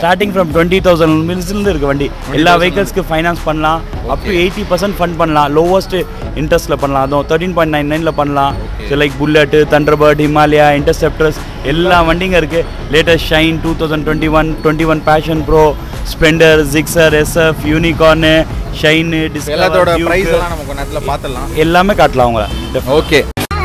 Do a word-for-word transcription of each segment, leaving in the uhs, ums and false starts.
starting from twenty thousand rupees இருந்து இருக்கு வண்டி. எல்லா vehiclesக்கு ஃபைனான்ஸ் பண்ணலாம். up to eighty percent fund பண்ணலாம். lowest இன்ட்ரெஸ்ட்ல பண்ணலாம். அதுவும் thirteen point nine nine ல பண்ணலாம். so like Bullet, Thunderbird, Himalaya, Interceptors எல்லா வண்டிங்க இருக்கு. latest Shine twenty twenty-one, twenty-one Passion Pro, Splendor, GIXXAR, S F, Unicorn, Shine, Discover, எல்லாத்தோட பிரைஸ் எல்லாம் நம்ம கொஞ்ச நேரத்துல பார்த்தலாம். எல்லாமே காட்டலாம் உங்கள. ஓகே.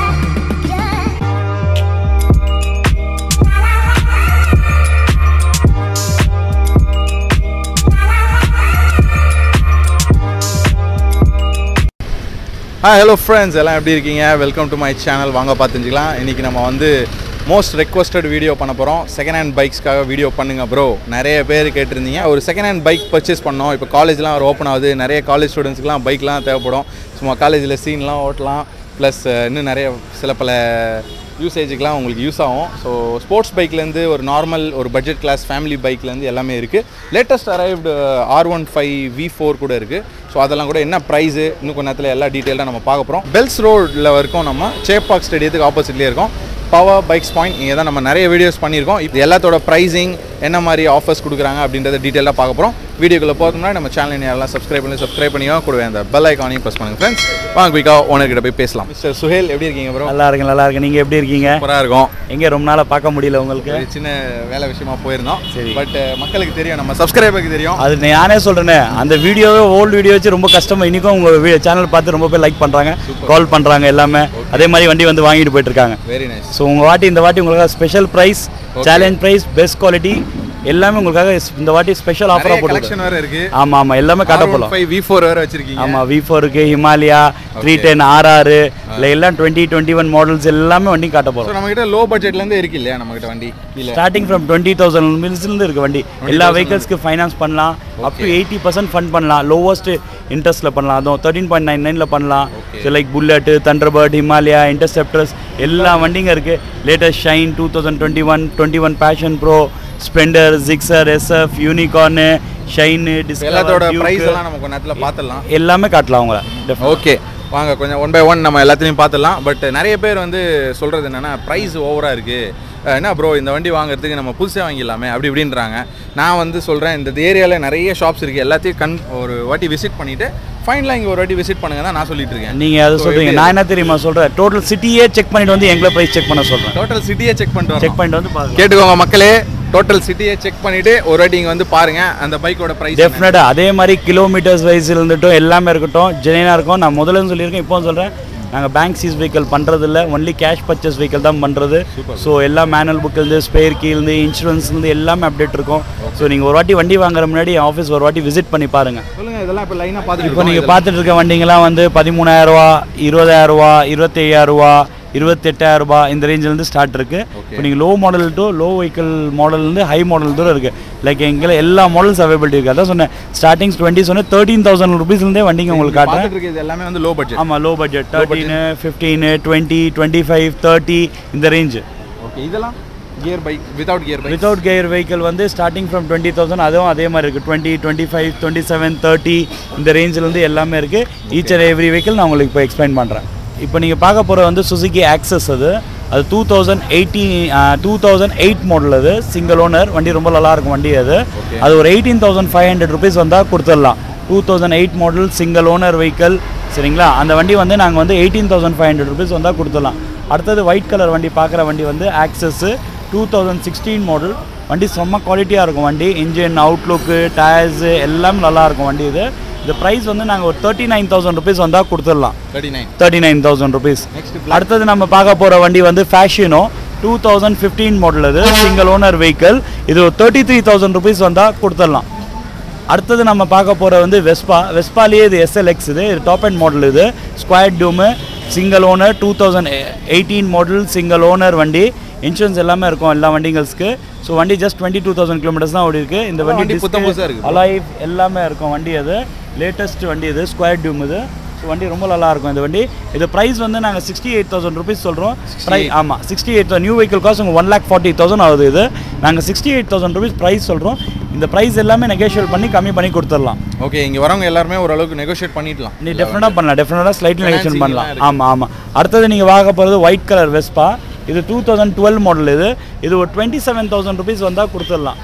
Hi, hello friends, எல்லாம் எப்படி இருக்கீங்க? வெல்கம் டு மை சேனல் வாங்க பார்த்துக்கலாம். இன்றைக்கி நம்ம வந்து மோஸ்ட் ரெக்வஸ்டட் வீடியோ பண்ண போகிறோம். செகண்ட் ஹேண்ட் பைக்ஸ்க்காக வீடியோ பண்ணுங்க ப்ரோ. நிறைய பேர் கேட்டிருந்தீங்க. ஒரு செகண்ட் ஹேண்ட் பைக் பர்ச்சேஸ் பண்ணோம். இப்போ காலேஜ்லாம் ஒரு ஓப்பன் ஆகுது. நிறைய காலேஜ் ஸ்டூடெண்ட்ஸ்க்குலாம் பைக்லாம் தேவைப்படும். சும்மா காலேஜில் சீன்லாம் ஓட்டலாம். ப்ளஸ் இன்னும் நிறைய சில பல யூசேஜுக்கெலாம் உங்களுக்கு யூஸ் ஆகும். ஸோ ஸ்போர்ட்ஸ் பைக்லேருந்து ஒரு நார்மல் ஒரு பட்ஜெட் கிளாஸ் ஃபேமிலி பைக்லேருந்து எல்லாமே இருக்குது. Latest arrived R one five V four கூட இருக்குது. ஸோ அதெல்லாம் கூட என்ன ப்ரைஸு இன்னும் கொஞ்ச நேரத்தில் எல்லா டீட்டெயிலாக நம்ம பார்க்க போகிறோம். பெல்ஸ் ரோடில் இருக்கோம். நம்ம சேப்பாக் ஸ்டேடியத்துக்கு ஆப்போசிட்லேயே இருக்கோம். பவர் பைக்ஸ் பாயிண்ட் இங்கே தான் நம்ம நிறைய வீடியோஸ் பண்ணியிருக்கோம். இது எல்லாத்தோட ப்ரைஸிங் என்ன மாதிரி ஆஃபர்ஸ் கொடுக்குறாங்க அப்படின்றத டீட்டெயிலாக பார்க்க போகிறோம். வீடியோக்குள்ளே போகிறதுனா நம்ம சேனல் யாரெல்லாம் சப்ஸ்கிரைப் பண்ணி சப்ஸ்கிரைப் பண்ணியோ கூடவே அந்த பெல் ஐக்கானையும் ப்ரெஸ் பண்ணுங்கள் ஃப்ரெண்ட்ஸ். வாங்க குயிக்காக ஓனர்கிட்ட போய் பேசலாம். மிஸ்டர் சுஹேல் எப்படி இருக்கீங்க ப்ரோ? நல்லா இருக்கு நல்லா இருக்கு. நீங்கள் எப்படி இருக்கீங்க? சூப்பராக இருக்கும். எங்கே ரொம்ப நாளாக பார்க்க முடியல உங்களுக்கு? சின்ன வேலை விஷயமா போயிருந்தோம். சரி, பட் மக்களுக்கு தெரியும், நம்ம சப்ஸ்கிரைபருக்கு தெரியும். அது நானே சொல்கிறேன்னே, அந்த வீடியோவே ஓல்டு வீடியோ வச்சு ரொம்ப கஷ்டமாக இன்றைக்கும் உங்கள் சேனல் பார்த்து ரொம்ப பேர் லைக் பண்ணுறாங்க, கால் பண்ணுறாங்க எல்லாமே. அதே மாதிரி வண்டி வந்து வாங்கிட்டு போயிட்டு இருக்காங்க. Very nice. ஸோ உங்கள் வாட்டி இந்த வாட்டி உங்களுக்காக special price, challenge price, best quality எல்லாமே உங்களுக்காக இந்த வாட்டி ஸ்பெஷல் ஆஃபரா போட்டு கலெக்ஷன் வேற இருக்கு. ஆமா ஆமா எல்லாமே காட்ட போறோம். ஃபைவ் வி ஃபோர் வேற வச்சிருக்கீங்க. ஆமா வி ஃபோர் இருக்கு, Himalaya three ten R R இல்ல எல்லாம் twenty twenty-one மாடல்ஸ் எல்லாமே வண்டி காட்ட போறோம். சோ நம்ம கிட்ட லோ பட்ஜெட்ல இருந்து இருக்கு இல்லையா நம்ம கிட்ட வண்டி? இல்ல starting from twenty thousand rupees இருந்து இருக்கு வண்டி. எல்லா vehiclesக்கு ஃபைனான்ஸ் பண்ணலாம். up to eighty percent fund பண்ணலாம். lowest இன்ட்ரெஸ்ட்ல பண்ணலாம். அதுவும் thirteen point nine nine ல பண்ணலாம். so like Bullet, Thunderbird, Himalaya, Interceptors எல்லா வண்டிங்க இருக்கு. latest Shine twenty twenty-one, twenty-one Passion Pro, Splendor, GIXXAR, S F, Unicorn, Shine, Discover, எல்லாத்தோட பிரைஸ் எல்லாம் நம்ம கொஞ்ச நேரத்துல பார்த்தலாம். எல்லாமே காட்டலாம் உங்கள. ஓகே, வாங்க கொஞ்சம் ஒன் பை ஒன் நம்ம எல்லாத்தையும் பார்த்துடலாம். பட் நிறைய பேர் வந்து சொல்கிறது என்னென்னா ப்ரைஸ் ஓவராக இருக்குது, என்ன ப்ரோ இந்த வண்டி வாங்குறதுக்கு நம்ம புதுசாக வாங்கிடலாமே அப்படி இப்படின்றாங்க. நான் வந்து சொல்கிறேன், இந்த ஏரியாவில் நிறைய ஷாப்ஸ் இருக்குது. எல்லாத்தையும் கண் ஒரு வாட்டி விசிட் பண்ணிவிட்டு ஃபைனலாக இங்கே ஒரு வாட்டி விசிட் பண்ணுங்க தான் நான் சொல்லிட்டு இருக்கேன். நீங்கள் அதை சொல்கிறீங்க, நான் என்ன தெரியுமா சொல்கிறேன், டோட்டல் சிட்டியே செக் பண்ணிட்டு வந்து எங்களை ப்ரைஸ் செக் பண்ண சொல்கிறேன். டோட்டல் சிட்டியே செக் பண்ணிட்டு செக் பண்ணிட்டு வந்து பாருங்க. கேட்டுக்கோங்க மக்களே, டோட்டல் சிட்டியை செக் பண்ணிவிட்டு ஒரு வாட்டி இங்கே வந்து பாருங்கள் அந்த பைக்கோட ப்ரைஸ். டெஃபினட்டாக அதே மாதிரி கிலோமீட்டர்ஸ் வைஸ் இருந்துட்டும் எல்லாமே இருக்கட்டும், ஜெனினாக இருக்கும். நான் முதல்ல சொல்லியிருக்கேன், இப்போ சொல்கிறேன், நாங்கள் பேங்க் சீஸ் வெஹிக்கல் பண்ணுறது இல்லை, ஒன்லி கேஷ் பர்ச்சேஸ் வெஹிக்கல் தான் பண்ணுறது. ஸோ எல்லா மேனுவல் புக்கிலேருந்து ஸ்பேர் கீலேருந்து இன்சூரன்ஸ்லேருந்து எல்லாமே அப்டேட் இருக்கும். ஸோ நீங்கள் ஒரு வாட்டி வண்டி வாங்குற முன்னாடி ஆஃபீஸ் ஒரு வாட்டி விசிட் பண்ணி பாருங்கள். சொல்லுங்கள், இதெல்லாம் இப்போ லைனாக பார்த்து இப்போ நீங்கள் பார்த்துட்டு இருக்க வண்டிங்கெல்லாம் வந்து பதிமூணாயிரரூவா, இருபதாயிரரூவா, இருபத்தையாயிரரூவா, இருபத்தெட்டாயிரம் ரூபாய் இந்த ரேஞ்சிலேருந்து ஸ்டார்ட் இருக்குது. இப்போ நீங்கள் low model to low vehicle மாடல்லேருந்து ஹை மாடல் தூரம் இருக்குது. லைக் எங்களை எல்லா மாடல்ஸ் அவைபிலிட்டி இருக்குது. அதான் சொன்னேன், ஸ்டார்டிங்ஸ் டுவெண்ட்டி சொன்னேன், தேர்ட்டீன் தௌசண்ட் ருபீஸ்லேருந்தே வண்டிங்க உங்களுக்கு காட்டுறேன். இது எல்லாமே வந்து லோ பட்ஜெட். ஆமாம், low budget thirteen, fifteen, twenty, twenty five, thirty இந்த ரேஞ்சு. ஓகே, இதெல்லாம் gear bike, without gear bike, without gear vehicle வந்து ஸ்டார்டிங் ஃப்ரம் டுவெண்ட்டி தௌசண்ட் அதுவும் அதே மாதிரி இருக்குது. Twenty, twenty five, twenty seven, thirty இந்த ரேஞ்சிலேருந்து எல்லாமே இருக்குது. ஈச் அண்ட் எவ்ரி வெஹிக்கல் நான் உங்களுக்கு இப்போ எக்ஸ்பிளைன் பண்ணுறேன். இப்போ நீங்கள் பார்க்க போகிற வந்து சுசுகி ஆக்சஸ். அது அது two thousand eighty two thousand eight model. அது சிங்கிள் ஓனர் வண்டி, ரொம்ப நல்லாயிருக்கும் வண்டி. அது அது ஒரு eighteen thousand five hundred rupees வந்தால் கொடுத்துடலாம். Two thousand eight model single owner vehicle, சரிங்களா? அந்த வண்டி வந்து நாங்கள் வந்து eighteen thousand five hundred rupees வந்தால் கொடுத்துடலாம். அடுத்தது ஒயிட் கலர் வண்டி பார்க்குற வண்டி வந்து Access two thousand sixteen model வண்டி. செம்ம குவாலிட்டியாக இருக்கும் வண்டி. இன்ஜின், அவுட்லுக்கு, டயர்ஸு எல்லாமே நல்லாயிருக்கும் வண்டி. இது இந்த ப்ரைஸ் வந்து நாங்கள் ஒரு தேர்ட்டி நைன் தௌசண்ட் ருபீஸ் வந்தால் கொடுத்துடலாம். Thirty nine thousand rupees. அடுத்தது நம்ம பார்க்க போகிற வண்டி வந்து Fascino two thousand fifteen model. இது சிங்கிள் ஓனர் வெஹிக்கல். இது ஒரு தேர்ட்டி த்ரீ தௌசண்ட் ருபீஸ் வந்தால் கொடுத்துடலாம். அடுத்தது நம்ம பார்க்க போகிற வந்து வெஸ்பா. வெஸ்பாலேயே இது எஸ்எல்எக்ஸ். இது இது டாப் அண்ட் மாடல். இது ஸ்கொயர் டூமு single owner two thousand eighteen model single owner வண்டி. இன்சூரன்ஸ் எல்லாமே இருக்கும் எல்லா வண்டிகளுக்கு. ஸோ வண்டி just twenty two thousand kilometres தான் ஓடி இருக்குது. இந்த வண்டி அலாய்வ் எல்லாமே இருக்கும் வண்டி. அது லேட்டஸ்ட் வண்டி. இது ஸ்கொயர் டியூம். இது ஸோ வண்டி ரொம்ப நல்லாயிருக்கும் இந்த வண்டி. இது ப்ரைஸ் வந்து நாங்கள் சிக்ஸ்டி எயிட் தௌசண்ட் ருபீஸ் சொல்கிறோம். ப்ரை ஆமாம் sixty eight new vehicle cost உங்கள் ஒன் லேக் ஃபார்ட்டி தௌசண்ட் ஆகுது. இது நாங்கள் sixty eight thousand rupees price சொல்கிறோம். இந்த ப்ரைஸ் எல்லாமே நெகோஷியேட் பண்ணி கம்மி பண்ணி கொடுத்துடலாம். ஓகே, இங்கே வரவங்க எல்லாருமே ஓரளவுக்கு நெகோஷியேட் பண்ணிடலாம். நீ டெஃபினட்டாக பண்ணலாம், டெஃபினட்டாக ஸ்லைட்லி நெகோஷியேட் பண்ணலாம். ஆமாம் ஆமாம். அடுத்தது நீங்கள் வாங்க போகிறது ஒயிட் கலர் வெஸ்பா. இது டூ தௌசண்ட் டுவெல் மாடல். இது இது ஒரு டுவெண்ட்டி செவன் தௌசண்ட் ருபீஸ் வந்தால் கொடுத்துடலாம்.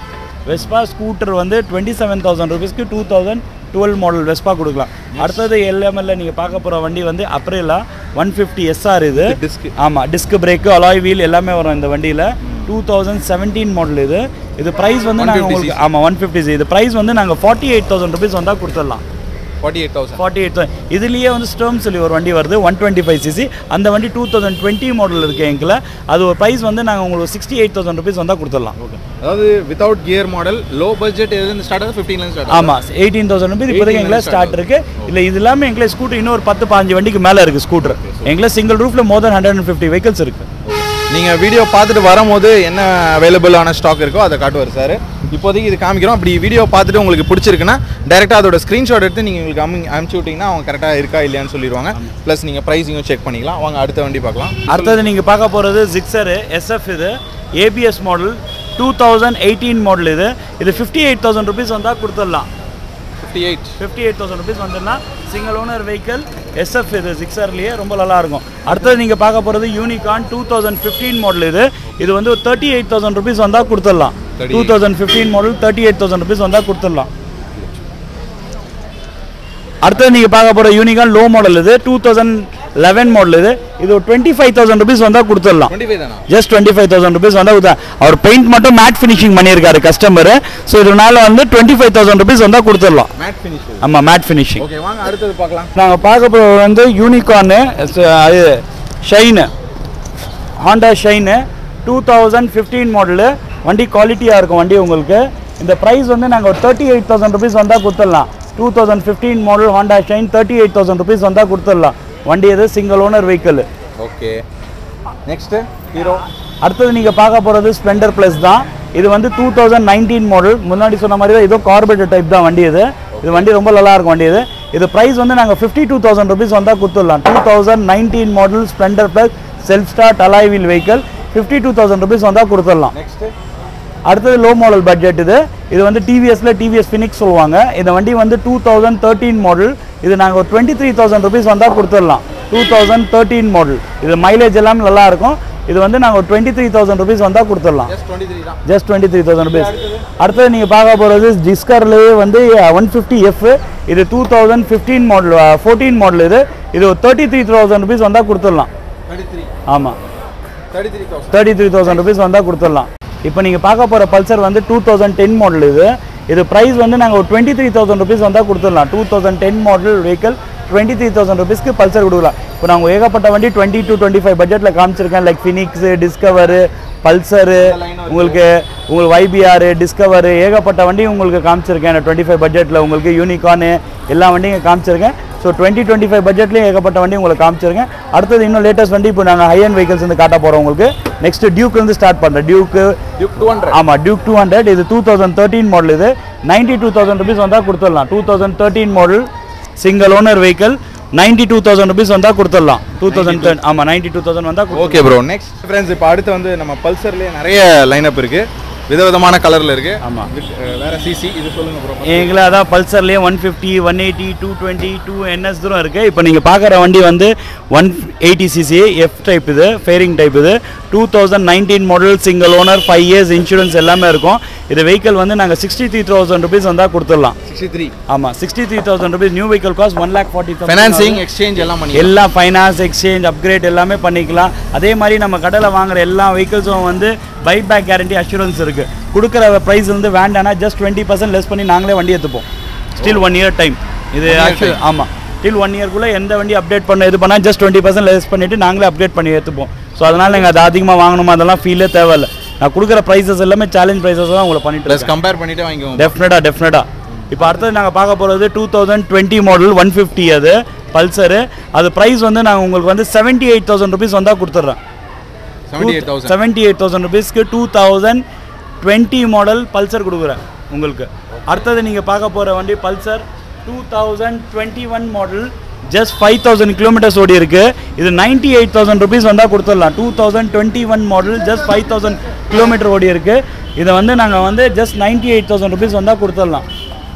வெஸ்பா ஸ்கூட்டர் வந்து டுவெண்ட்டி செவன் தௌசண்ட் ருபீஸ்க்கு two thousand twelve model Vespa கொடுக்கலாம். அடுத்தது எல்எம்எல்ல நீங்கள் பார்க்க போகிற வண்டி வந்து அப்ரேலா ஒன் ஃபிஃப்டி எஸ்ஆர் இது. ஆமாம், டிஸ்க் பிரேக்கு அலாய் வீல் எல்லாமே வரும் இந்த வண்டியில். டூ தௌசண்ட் செவன்டீன் மாடல் இது. இது ப்ரைஸ் வந்து நாங்கள் உங்களுக்கு ஆமாம் ஒன் ஃபிஃப்டி இது ப்ரைஸ் வந்து நாங்கள் ஃபார்ட்டி எயிட் தௌசண்ட் ருபீஸ் வந்தால் கொடுத்துடலாம். Forty eight thousand forty eight thousand இதுலேயே வந்து ஸ்டோம் சொல்லி ஒரு வண்டி வருது ஒன் டுவெண்ட்டி ஃபைவ் சிசி. அந்த வண்டி டூ தௌசண்ட் டுவெண்ட்டி மாடல் இருக்குது எங்களை. அது ஒரு ப்ரைஸ் வந்து நாங்கள் உங்களுக்கு சிக்ஸ்டி எயிட் தௌசண்ட் ருபீஸ் வந்தால் கொடுத்துடலாம். ஓகே, அதாவது without gear model low budget எதுலேருந்து ஸ்டார்ட் ஆகுது? ஃபிஃப்டீன்லேருந்து ஸ்டார்ட். ஆமாம், எயிட்டீன் தௌசண்ட் ருபீஸ் இப்போதைக்கு எங்களை ஸ்டார்ட் இருக்குது. இல்லை இது இல்லாமல் எங்களை ஸ்கூட்டர் இன்னொரு பத்து பாஞ்சு வண்டிக்கு மேலே இருக்குது ஸ்கூட்டர். எங்களை சிங்கிள் ரூஃபில் more than hundred and fifty vehicles இருக்குது. நீங்கள் வீடியோ பார்த்துட்டு வரும்போது என்ன அவைலபிளான ஸ்டாக் இருக்கோ அதை காட்டுவார் சார். இப்போதைக்கு இது காமிக்கிறோம். அப்படி வீடியோ பார்த்துட்டு உங்களுக்கு பிடிச்சிருக்குன்னா டேரெக்டாக அதோட ஸ்க்ரீன்ஷாட் எடுத்து நீங்கள் உங்களுக்கு அமி அனுப்பிச்சி விட்டிங்கன்னா அவங்க கரெக்டாக இருக்கா இல்லையான்னு சொல்லிடுவாங்க. ப்ளஸ் நீங்கள் ப்ரைஸிங்கும் செக் பண்ணிக்கலாம். அவங்க அடுத்த வண்டி பார்க்கலாம். அடுத்தது நீங்கள் பார்க்க போகிறது ஜிக்ஸரு எஸ்எஃப். இது ABS model two thousand eighteen model. இது இது ஃபிஃப்டி எயிட் தௌசண்ட் ருபீஸ் வந்தால் கொடுத்துடலாம். Fifty eight fifty eight thousand rupees வந்துன்னா சிங்கிள் ஓனர் வெஹிக்கல் எஸ்எஃப். இது ஜிக்ஸர்லேயே ரொம்ப நல்லாயிருக்கும். அடுத்தது நீங்கள் பார்க்க போகிறது Unicorn two thousand fifteen model. இது இது வந்து ஒரு தேர்ட்டி எயிட் தௌசண்ட் ருபீஸ் வந்தால் கொடுத்துடலாம். Two thousand fifteen model thirty eight thousand rupees வந்தால் கொடுத்துடலாம். அடுத்தது நீங்கள் பார்க்க போகிற யூனிகான் லோ மாடல். இது டூ தௌசண்ட் லெவன் மாடல். இது இது ஒரு டுவெண்ட்டி ஃபைவ் தௌசண்ட் ருபீஸ் வந்தால் கொடுத்துடலாம். Just twenty five thousand rupees வந்தால் கொடுத்தா அவர் பெயிண்ட் மட்டும் மேட் ஃபினிஷிங் பண்ணியிருக்காரு கஸ்டமர். ஸோ இதனால வந்து டுவெண்ட்டி ஃபைவ் தௌசண்ட் ருபீஸ் வந்தால் கொடுத்துடலாம். ஆமாம், மேட் ஃபினிஷிங். ஓகே, வாங்க அடுத்தது பார்க்கலாம். நாங்கள் பார்க்க போகிறது வந்து யூனிகானு அது Shine Honda Shine two thousand fifteen model. வண்டி குவாலிட்டியாக இருக்கும் வண்டி உங்களுக்கு. இந்த ப்ரைஸ் வந்து நாங்கள் ஒரு தேர்ட்டி எயிட் தௌசண்ட் ருபீஸ் வந்தால் கொடுத்துடலாம். Two thousand fifteen model Honda Shine thirty eight thousand rupees வந்தால் கொடுத்துடலாம். வண்டி இது single owner vehicle. Okay, next Hero. அடுத்தது நீங்கள் பார்க்க போகிறது ஸ்ப்ளெண்டர் ப்ளஸ் தான். இது வந்து டூ தௌசண்ட் நைன்டீன் மாடல். முன்னாடி சொன்ன மாதிரி தான், ஏதோ கார்பரேட்டர் டைப் தான் வண்டி இது. இது வண்டி ரொம்ப நல்லா இருக்கும் வண்டி இது. இது ப்ரைஸ் வந்து நாங்கள் ஃபிஃப்டி டூ தௌசண்ட் ருபீஸ் வந்தால் கொடுத்துடலாம். Two thousand nineteen model Splendor plus self start alloy wheel vehicle fifty two thousand rupees வந்தால் கொடுத்துடலாம். நெக்ஸ்ட்டு அடுத்தது லோ மாடல் பட்ஜெட். இது இது வந்து டிவிஎஸ்ல டிவிஎஸ் ஃபினிக்ஸ் சொல்லுவாங்க. இந்த வண்டி வந்து டூ தௌசண்ட் தேர்ட்டீன் மாடல். இது நாங்கள் ஒரு டுவெண்ட்டி த்ரீ தௌசண்ட் ருபீஸ் வந்தால் கொடுத்துடலாம். Two thousand thirteen model. இது மைலேஜ் எல்லாம் நல்லா இருக்கும். இது வந்து நாங்கள் ஒரு டுவெண்ட்டி த்ரீ தௌசண்ட் ருபீஸ் வந்தால் கொடுத்துடலாம். Just twenty three thousand rupees. அடுத்தது நீங்கள் பார்க்க போகிறது ஜிக்ஸர்லேயே வந்து ஒன் ஃபிஃப்டி எஃப். இது two thousand fifteen model fourteen model. இது இது ஒரு தேர்ட்டி த்ரீ தௌசண்ட் ருபீஸ் வந்தால் கொடுத்துடலாம். ஆமாம், தேர்ட்டி த்ரீ தௌசண்ட் ருபீஸ் வந்தால் கொடுத்துடலாம். இப்போ நீங்கள் பார்க்க போகிற பல்சர் வந்து டூ தௌசண்ட் டென் மாடல். இது இது ப்ரைஸ் வந்து நாங்கள் ஒரு டுவெண்ட்டி த்ரீ தௌசண்ட் ருபீஸ் வந்தால் கொடுத்துடலாம். Two thousand ten model vehicle twenty three thousand ருபீஸ்க்கு பல்சர் கொடுக்கலாம். இப்போ நாங்கள் ஏகப்பட்ட வண்டி டுவெண்ட்டி டு டுவெண்ட்டி ஃபைவ் பட்ஜெட்டில் காமிச்சிருக்கேன். லைக் ஃபினிக்ஸு, டிஸ்கவரு, பல்சரு, உங்களுக்கு உங்களுக்கு வைபிஆர், டிஸ்கவரு, ஏகப்பட்ட வண்டி உங்களுக்கு காமிச்சிருக்கேன். டுவெண்ட்டி ஃபைவ் பட்ஜெட்டில் உங்களுக்கு யூனிகானு எல்லா வண்டியும் காமிச்சிருக்கேன். ஸோ டுவெண்ட்டி டுவெண்ட்டி ஃபைவ் பட்ஜெட்லேயும் ஏகப்பட்ட வண்டி உங்களுக்கு காமிச்சிருக்கேன். அடுத்தது இன்னும் லேட்டஸ்ட் வண்டி இப்போ நாங்கள் ஹை அண்ட் வெஹிக்கல்ஸ் வந்து காட்ட போகிறோம் உங்களுக்கு. நெக்ஸ்ட் டியூக் வந்து ஸ்டார்ட் பண்ணுறேன். Duke Duke two hundred. ஆமாம், டியூக் டூ ஹண்ட்ரட். இது டூ தௌசண்ட் தேர்ட்டீன் மாடல். இது நைன்ட்டி டூ தௌசண்ட் ருபீஸ் வந்தால் கொடுத்துடலாம். Two thousand thirteen model single owner vehicle ninety two thousand rupees வந்தால் கொடுத்துடலாம். டூ தௌசண்ட் டென் ஆமாம் நைன்ட்டி டூ தௌசண்ட் வந்தால். Okay bro, next friends இப்போ அடுத்து வந்து நம்ம பல்சர்லேயே நிறைய லைனப் இருக்குது. விதவிதமான கலரில் இருக்குது. ஆமாம், வேறு சிசி இது சொல்லுங்கள் ப்ரோ. எங்களை அதான் பல்சர்லேயே one fifty one eighty two twenty two NS தூரம் இருக்குது. இப்போ நீங்கள் பார்க்குற வண்டி வந்து one eighty CC F type. இது ஃபேரிங் டைப். இது two thousand nineteen model single owner five years insurance எல்லாமே இருக்கும். இது வெஹிக்கல் வந்து நாங்கள் சிக்ஸ்டி த்ரீ தௌசண்ட் ருபீஸ் வந்தால் கொடுத்துடலாம். சிக்ஸ்டி த்ரீ ஆமாம், sixty three thousand rupees. New vehicle cost one lakh forty thousand. Financing exchange எல்லாம் பண்ணி எல்லாம் ஃபைனான்ஸ் எக்ஸ்சேஞ்ச் அப்கிரேட் எல்லாமே பண்ணிக்கலாம். அதே மாதிரி நம்ம கடையில் வாங்குற எல்லா வெஹிக்கல்ஸும் வந்து பை பேக் கேரண்டி அஷூரன்ஸ் இருக்குது. கொடுக்குற ப்ரைஸ் வந்து வேண்டானா ஜஸ்ட் டுவெண்ட்டி பர்சன்ட் லெஸ் பண்ணி நாங்களே வண்டி எடுத்துப்போம். ஸ்டில் ஒன் இயர் டைம் இது ஆக்சுவலி. ஆமாம், ஸ்டில் ஒன் இயர்க்குள்ளே எந்த வண்டி அப்டேட் பண்ண இது பண்ணால் ஜஸ்ட் டுவெண்ட்டி பர்சன்ட் லெஸ் பண்ணிவிட்டு நாங்களே அப்டேட் பண்ணி எடுத்துப்போம். ஸோ அதனால் நீங்கள் அது அதிகமாக வாங்கணுமா அதெல்லாம் ஃபீலே தேவையில்லை. நான் கொடுக்குற ப்ரைஸஸ் எல்லாமே சேலஞ்ச் ப்ரைஸஸ் தான் உங்களை பண்ணிட்டு ப்ளஸ் கம்பேர் பண்ணிவிட்டு வாங்கிக்கோங்க. டெஃபினட்டாக டெஃபினட்டாக. இப்போ அடுத்தது நாங்கள் பார்க்க போகிறது two thousand twenty model one fifty. அது பல்சரு. அது ப்ரைஸ் வந்து நாங்கள் உங்களுக்கு வந்து செவன்ட்டி எயிட் தௌசண்ட் ருபீஸ் வந்தால் கொடுத்துட்றேன். செவன்ட்டி எயிட் தௌசண்ட் ருபீஸ்க்கு two thousand twenty model Pulsar கொடுக்குறேன் உங்களுக்கு. அடுத்தது நீங்கள் பார்க்க போகிற வண்டி Pulsar two thousand twenty one model just five thousand kilometres ஓடி இருக்குது. இது நைன்ட்டி எயிட் தௌசண்ட் ருபீஸ் வந்தால் கொடுத்துடலாம். Two thousand twenty one model just five thousand kilometre ஓடி இருக்குது. இதை வந்து நாங்கள் வந்து just ninety eight thousand rupees வந்தால் கொடுத்துடலாம்.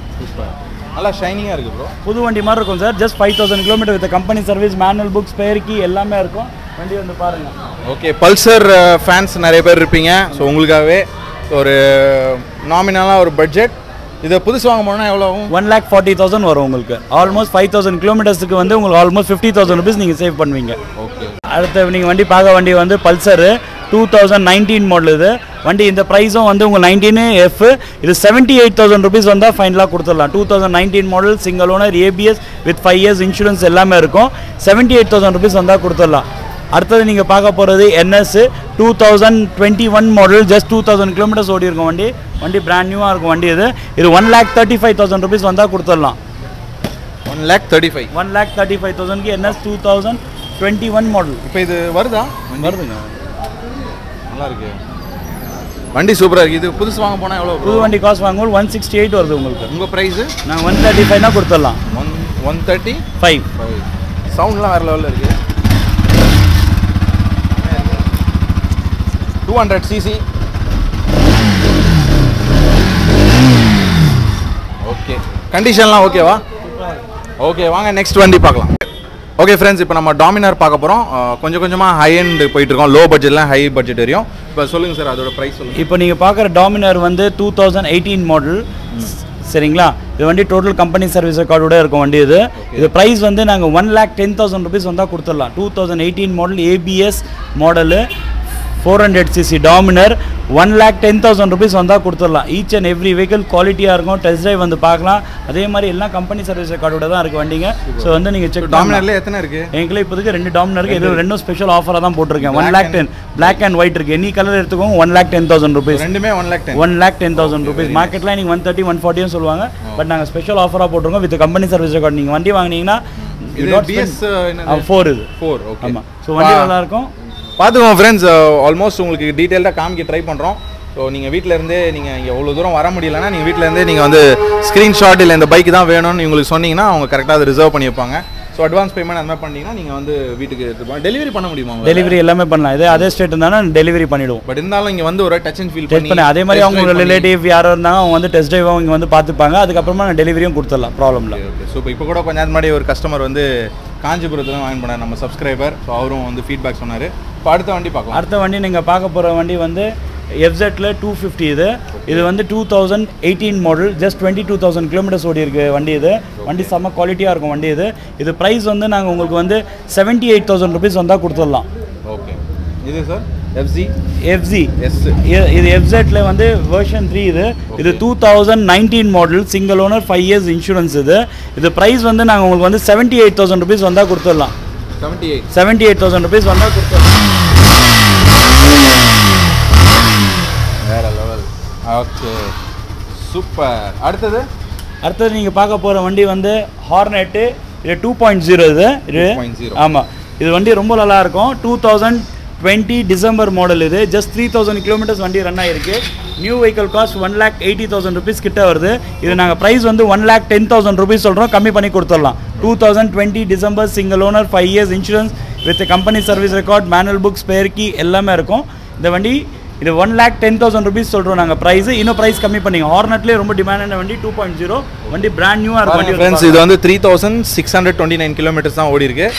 நல்லா ஷைனிங்காக இருக்குது ப்ரோ. புது வண்டி மாதிரி இருக்கும் sir. Just five thousand kilometre with company service, manual books, spare key எல்லாமே இருக்கும். வண்டி வந்து பாருங்கள். ஓகே, பல்சர் ஃபேன்ஸ் நிறைய பேர் இருப்பீங்க. ஸோ உங்களுக்காகவே ஒரு நாமினலாக ஒரு பட்ஜெட். இதை புதுசு வாங்க போனால் எவ்வளோ ஆகும்? ஒன் லேக் ஃபார்ட்டி தௌசண்ட் வரும் உங்களுக்கு. ஆல்மோஸ்ட் ஃபைவ் தௌசண்ட் கிலோமீட்டர்ஸுக்கு வந்து உங்களுக்கு ஆல்மோஸ்ட் ஃபிஃப்டி தௌசண்ட் ருபீஸ் நீங்கள் சேவ் பண்ணுவீங்க. ஓகே. அடுத்த நீங்கள் வண்டி பார்க்க வண்டி வந்து Pulsar two thousand nineteen model. இது வண்டி இந்த ப்ரைஸும் வந்து உங்கள் நைன்டீன் எஃப் இது செவன்ட்டி எயிட் தௌசண்ட் ருபீஸ் வந்தால் ஃபைனலாக கொடுத்துடலாம். Two thousand nineteen model single owner ABS with five years insurance எல்லாமே இருக்கும். செவன்ட்டி எயிட் தௌசண்ட் ருபீஸ் வந்தால் கொடுத்துடலாம். அடுத்தது நீங்கள் பார்க்க போகிறது NS two thousand twenty one model just two thousand kilometres ஓடி இருக்கும் வண்டி. வண்டி பிராண்ட் நியூவாக இருக்கும் வண்டி. இது இது one lakh thirty five thousand rupees வந்தால் கொடுத்துடலாம். One lakh thirty five one lakh thirty five தௌசண்ட்க்கு NS two thousand twenty one model. இப்போ இது வருதா? வருதுங்க. நல்லா இருக்கு வண்டி, சூப்பராக இருக்குது. இது புதுசு வாங்க போனால் எவ்வளோ? புது வண்டி காசு வாங்கும்போது ஒன் சிக்ஸ்டி எயிட் வருது உங்களுக்கு. உங்கள் ப்ரைஸு? நாங்கள் ஒன் தேர்ட்டி ஃபைவ்னா கொடுத்துடலாம். One one thirty five. சவுண்ட்லாம் வேறு லெவலில் இருக்குது. Two hundred CC. ஓகே, கண்டிஷன்லாம் ஓகேவா? ஓகே, வாங்க நெக்ஸ்ட் வண்டி பார்க்கலாம். ஓகே ஃப்ரெண்ட்ஸ், இப்போ நம்ம டாமினார் பார்க்க போகிறோம். கொஞ்சம் கொஞ்சமாக ஹை எண்ட் போயிட்டுருக்கோம். லோ பட்ஜெட்லாம் ஹை பட்ஜெட் வரையும். இப்போ சொல்லுங்கள் சார், அதோட ப்ரைஸ் சொல்லுங்கள். இப்போ நீங்கள் பார்க்குற டாமினார் வந்து டூ தௌசண்ட் எயிட்டீன் மாடல் சரிங்களா. இது வண்டி டோட்டல் கம்பெனி சர்வீஸ் ரெக்கார்டோட இருக்கும் வண்டி. இது இது ப்ரைஸ் வந்து நாங்கள் one lakh ten thousand rupees வந்தால் கொடுத்துடலாம். Two thousand eighteen model ABS model four hundred CC Dominar one lakh ten thousand rupees வந்தால் கொடுத்துடலாம். ஈச் அண்ட் எவ்ரி வெஹிக்கிள் குவாலிட்டியாக இருக்கும். டெஸ்ட் ட்ரைவ் வந்து பார்க்கலாம். அதே மாதிரி எல்லாம் கம்பெனி சர்வீஸ் ரெக்கார்டோட தான் இருக்குது வண்டிங்க. ஸோ வந்து நீங்கள் செக். டாமினர்ல எத்தனை இருக்குது? எங்களுக்கு இப்போதைக்கு ரெண்டு டாமினர் இருக்குது. இது ரெண்டும் ஸ்பெஷல் ஆஃபராக தான் போட்டிருக்கேன். One lakh ten black and white இருக்குது. எனி கலர் எடுத்துக்கோங்க. One lakh ten thousand rupees. ரெண்டுமே one lakh ten one lakh ten thousand rupees. மார்க்கெட்டில் நீங்கள் ஒன் தேர்ட்டி ஒன் ஃபார்ட்டியும் சொல்லுவாங்க. பட் நாங்கள் ஸ்பெஷல் ஆஃபராக போட்டிருக்கோம் வித் கம்பெனி சர்வீஸ் ரெக்கார்ட். நீங்கள் வண்டி வாங்கினீங்கன்னா ஃபோர் இது ஃபோர் ஓகே. ஆமாம். ஸோ வண்டி நல்லாயிருக்கும். பார்த்துக்கோங்க ஃப்ரெண்ட்ஸ், ஆல்மோஸ்ட் உங்களுக்கு டீட்டெயில்டாக காமிக்க ட்ரை பண்ணுறோம். ஸோ நீங்கள் வீட்டிலேருந்தே நீங்கள் இங்கே எவ்வளோ தூரம் வர முடியலன்னா நீங்கள் வீட்டிலேருந்தே நீங்கள் வந்து ஸ்க்ரீன்ஷாட் இல்லை இந்த பைக் தான் வேணும்னு உங்களுக்கு சொன்னீங்கன்னா அவங்க கரெக்டாக அதை ரிசர்வ் பண்ணி வைப்பாங்க. ஸோ அட்வான்ஸ் பேமெண்ட் அந்த மாதிரி பண்ணிங்கன்னா நீங்கள் வந்து வீட்டுக்கு எடுத்துப்பாங்க. டெலிவரி பண்ண முடியுமா? டெலிவரி எல்லாமே பண்ணலாம். இதே அதே ஸ்டேட் இருந்தாலும் டெலிவரி பண்ணிவிடுவோம். பட் இருந்தாலும் இங்கே வந்து ஒரு டச் அண்ட் ஃபீல் பண்ணி அதே மாதிரி அவங்க ரிலேட்டிவ் யாரோ இருந்தாங்க அவங்க வந்து டெஸ்ட் ட்ரைவாக இங்கே வந்து பார்த்துப்பாங்க. அதுக்கப்புறமா நான் டெலிவரியும் கொடுத்துடலாம். ப்ராப்ளம் இல்லை. ஓகே. ஸோ இப்போ கூட கொஞ்சம் நேரம் முன்னாடி ஒரு கஸ்டமர் வந்து காஞ்சிபுரத்தில் வாங்கி பண்ணார், நம்ம சப்ஸ்கிரைபர். ஸோ அவரும் வந்து ஃபீட்பேக் சொன்னார். இப்போ அடுத்த வண்டி பார்க்கலாம். அடுத்த வண்டி நீங்கள் பார்க்க போகிற வண்டி வந்து எஃப்செட்டில் டூ ஃபிஃப்டி. இது இது வந்து two thousand eighteen model just twenty two thousand kilometres ஓடி இருக்கு வண்டி. இது வண்டி செம்ம குவாலிட்டியாக இருக்கும் வண்டி. இது இது ப்ரைஸ் வந்து நாங்கள் உங்களுக்கு வந்து செவன்ட்டி எயிட் தௌசண்ட் ருபீஸ் வந்தால் கொடுத்துடலாம். ஓகே. இது சார் எஃப்சி எஃப்சி எஸ் இது எஃப்செட்டில் வந்து வெர்ஷன் த்ரீ. இது இது two thousand nineteen model single owner five years insurance. இது இது ப்ரைஸ் வந்து நாங்கள் உங்களுக்கு வந்து செவன்ட்டி எயிட் தௌசண்ட் ருபீஸ் வந்தால் கொடுத்துடலாம். Seventy eight seventy eight thousand rupees வந்தால் கொடுத்துடலாம். வேற லெவல். Okay, super. அடுத்தது அடுத்தது நீங்கள் பார்க்க போகிற வண்டி வந்து ஹார்னெட்டு. இது டூ பாயிண்ட் ஜீரோ. இது இது ஆமாம். இது வண்டி ரொம்ப நல்லாயிருக்கும். Two thousand twenty December model. இது ஜஸ்ட் த்ரீ தௌசண்ட் கிலோமீட்டர்ஸ் வண்டி ரன் ஆகிருக்கு. New vehicle cost one lakh eighty thousand rupees கிட்ட வருது. இது நாங்கள் ப்ரைஸ் வந்து one lakh ten thousand rupees சொல்கிறோம். கம்மி பண்ணி கொடுத்துடலாம். Two thousand twenty December single owner five years insurance with company service record manual book spare key எல்லாமே இருக்கும். இந்த வண்டி இது one lakh ten thousand rupees சொல்கிறோம் நாங்கள் ப்ரைஸ். இன்னும் ப்ரைஸ் கம்மி பண்ணிங்க. ஹார்னட்லேயே ரொம்ப டிமாண்டான வண்டி டூ பாயிண்ட் ஜீரோ வண்டி பிராண்ட் நியூவாக இருக்கும் வண்டி. ஃப்ரெண்ட்ஸ், இது வந்து three thousand six hundred twenty nine kilometres தான் ஓடி இருக்கு.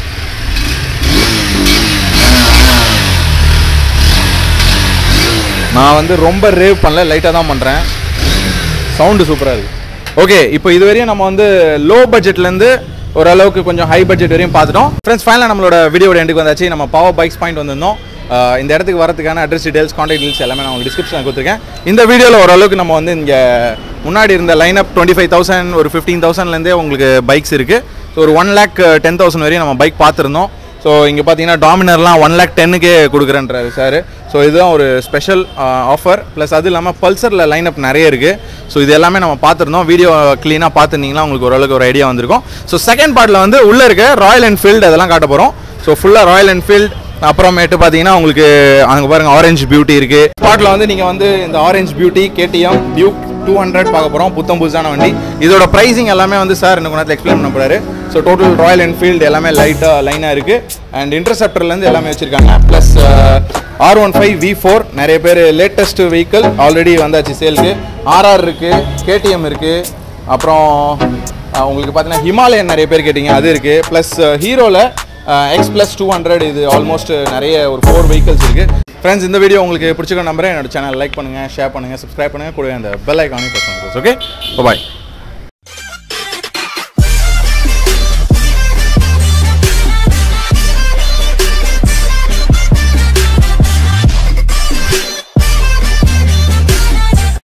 நான் வந்து ரொம்ப ரேவ் பண்ணல, லைட்டாக தான் பண்ணுறேன். சவுண்டு சூப்பராக இருக்குது. ஓகே, இப்போ இது வரையும் நம்ம வந்து லோ பட்ஜெட்லேருந்து ஓரளவுக்கு கொஞ்சம் ஹை பட்ஜெட் வரையும் பார்த்துட்டோம். ஃப்ரெண்ட்ஸ், ஃபைனலாக நம்மளோட வீடியோட எண்டுக்கு வந்தாச்சு. நம்ம பவர் பைக்ஸ் பாயிண்ட் வந்திருந்தோம். இந்த இடத்துக்கு வரதுக்கான அட்ரஸ் டீடைல்ஸ், கான்டாக்ட் டீடைல்ஸ் எல்லாமே நான் உங்களுக்கு டிஸ்கிரிப்ஷனில் கொடுத்துருக்கேன். இந்த வீடியோவில் ஓரளவுக்கு நம்ம வந்து இங்கே முன்னாடி இருந்த line up twenty five thousand ஒரு ஃபிஃப்டீன் தௌசண்ட்லேருந்தே உங்களுக்கு பைக்ஸ் இருக்குது. ஸோ ஒரு ஒன் லேக் டென் தௌசண்ட் வரையும் நம்ம பைக் பார்த்துருந்தோம். ஸோ இங்கே பார்த்தீங்கன்னா டாமினர்லாம் ஒன் லேக் டென்னுக்கே கொடுக்குறேன்றாரு சார். ஸோ இதுதான் ஒரு ஸ்பெஷல் ஆஃபர். ப்ளஸ் அது இல்லாமல் பல்சரில் லைன் அப் நிறைய இருக்குது. ஸோ இது எல்லாமே நம்ம பார்த்துருந்தோம். வீடியோ க்ளீனாக பார்த்துருந்தீங்கன்னா உங்களுக்கு ஓரளவுக்கு ஒரு ஐடியா வந்திருக்கும். ஸோ செகண்ட் பார்ட்டில் வந்து உள்ளே இருக்க ராயல் என்ஃபீல்டு அதெல்லாம் காட்ட போகிறோம். ஸோ ஃபுல்லாக ராயல் என்ஃபீல்டு அப்புறமேட்டு பார்த்தீங்கன்னா உங்களுக்கு அங்கே பாருங்கள் ஆரஞ்சு பியூட்டி இருக்குது. ஸ்பாட்டில் வந்து நீங்கள் வந்து இந்த orange beauty KTM Duke two hundred பார்க்க போகிறோம். புத்தம் புதுசான வண்டி. இதோட ப்ரைஸிங் எல்லாமே வந்து சார் இன்னும் கொஞ்சம் எக்ஸ்பிளைன் பண்ண போகிறாரு. ஸோ டோட்டல் ராயல் என்ஃபீல்டு எல்லாமே லைட்டாக லைனாக இருக்குது. அண்ட் இன்டர்செப்டர்லேருந்து எல்லாமே வச்சுருக்காங்க. Plus R one five V four நிறைய பேர் லேட்டஸ்ட் வெஹிக்கிள் ஆல்ரெடி வந்தாச்சு சேலுக்கு. ஆர்ஆர் இருக்குது, கேடிஎம் இருக்குது. அப்புறம் உங்களுக்கு பார்த்தீங்கன்னா ஹிமாலயன் நிறைய பேர் கேட்டிங்க, அது இருக்குது. ப்ளஸ் ஹீரோவில் எக்ஸ் ப்ளஸ் டூ ஹண்ட்ரட் இது ஆல்மோஸ்ட் நிறைய ஒரு ஃபோர் வெஹிக்கிள்ஸ் இருக்குது. ஃப்ரெண்ட்ஸ் இந்த வீடியோ உங்களுக்கு பிடிச்சிக்க நம்புறேன். என்னோட சேனல் லைக் பண்ணுங்கள், ஷேர் பண்ணுங்கள், சப்ஸ்கிரைப் பண்ணுங்கள், கூட அந்த பெல் ஐக்கானையும் ப்ரெஸ் பண்ணுங்கள். ஓகே, பாய்.